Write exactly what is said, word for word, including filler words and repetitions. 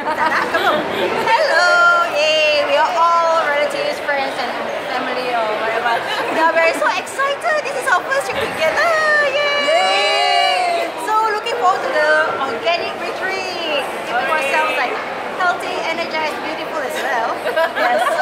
Hello! Yay! We are all relatives, friends, and family or whatever. We are very so excited. This is our first trip together. Yay! Yay! So looking forward to the organic retreat. Keeping ourselves like healthy, energized, beautiful as well. Yes.